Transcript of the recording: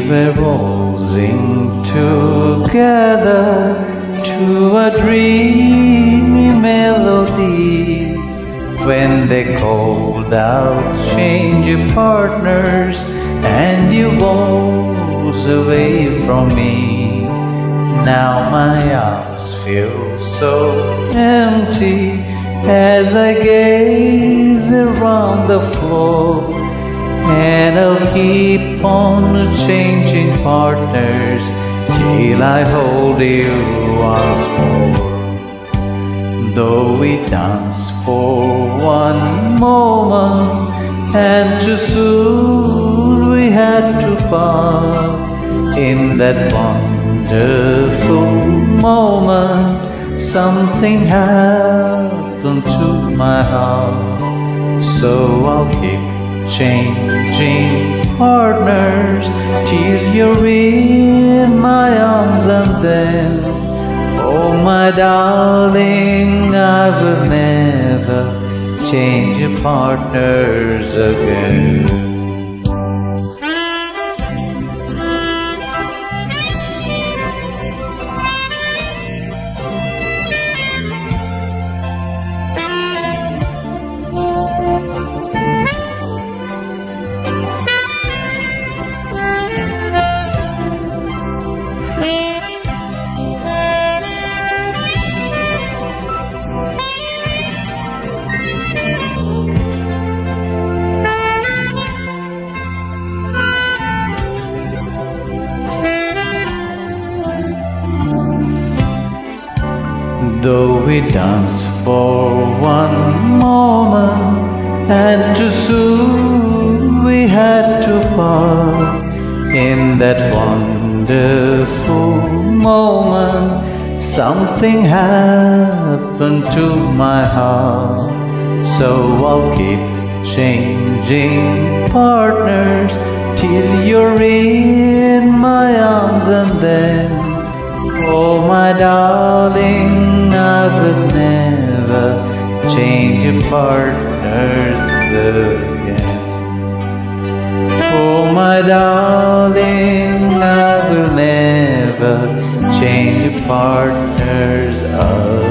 were waltzing together to a dreamy melody when they called out, change your partners, and you waltzed away from me. Now my arms feel so empty as I gaze around the floor, and I'll keep on changing partners till I hold you once more. Though we danced for one moment, and too soon we had to part. In that wonderful moment, something happened to my heart. So I'll keep changing partners till you're in my arms, and then, oh my darling, I will never change your partners again. Though we danced for one moment, and too soon we had to part. In that wonderful moment, something happened to my heart. So I'll keep changing partners till you're in my arms, and then, oh my darling, I would never change your partners again. Oh my darling, I will never change your partners again.